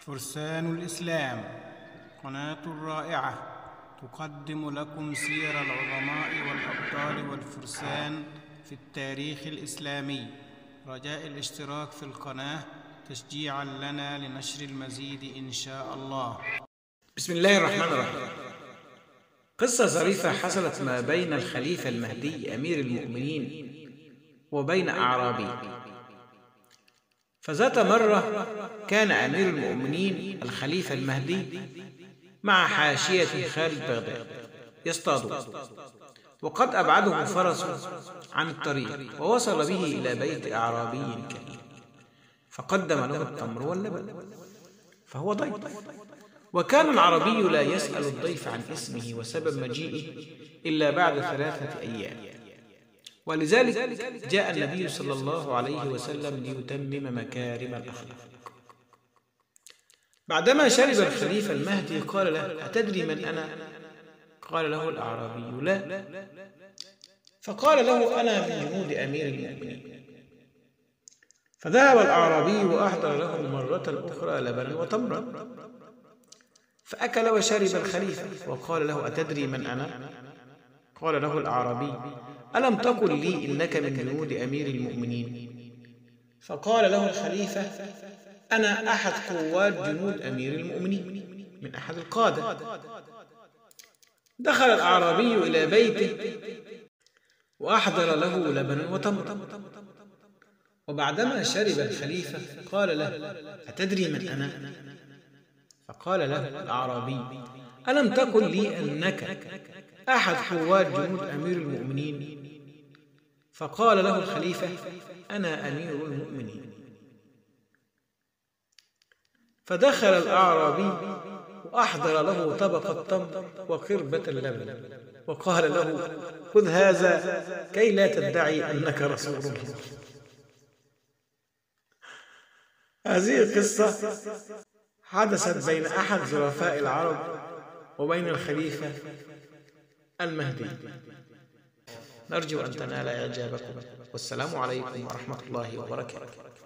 فرسان الإسلام، قناة رائعة تقدم لكم سير العظماء والأبطال والفرسان في التاريخ الإسلامي. رجاء الاشتراك في القناة تشجيعاً لنا لنشر المزيد إن شاء الله. بسم الله الرحمن الرحيم. قصة ظريفة حصلت ما بين الخليفة المهدي أمير المؤمنين وبين أعرابي. فذات مرة كان أمير المؤمنين الخليفة المهدي مع حاشية خارج بغداد يصطادون، وقد أبعده فرسه عن الطريق ووصل به إلى بيت أعرابي كريم، فقدم له التمر واللبن، فهو ضيف. وكان العربي لا يسأل الضيف عن اسمه وسبب مجيئه إلا بعد 3 أيام، ولذلك جاء النبي صلى الله عليه وسلم ليتمم مكارم الأخلاق. بعدما شرب الخليفة المهدي قال له: أتدري من أنا؟ قال له الأعرابي: لا. فقال له: أنا من جنود أمير المؤمنين. فذهب الأعرابي وأحضر له مرة أخرى لبنا وتمرا، فأكل وشرب الخليفة وقال له: أتدري من أنا؟ قال له الأعرابي: ألم تقل لي إنك من جنود أمير المؤمنين؟ فقال له الخليفة: أنا أحد قوات جنود أمير المؤمنين، من أحد القادة. دخل الأعرابي إلى بيته وأحضر له لبنا وتمرا، وبعدما شرب الخليفة قال له: أتدري من أنا؟ فقال له الأعرابي: ألم تقل لي أنك أحد قوات جنود أمير المؤمنين؟ فقال له الخليفة: أنا أمير المؤمنين. فدخل الأعرابي وأحضر له طبق التمر وقربة اللبن، وقال له: خذ هذا كي لا تدعي أنك رسول الله. هذه قصة حدثت بين أحد ظرفاء العرب وبين الخليفة المهدي. نرجو أن تنال إعجابكم، والسلام عليكم ورحمة الله وبركاته.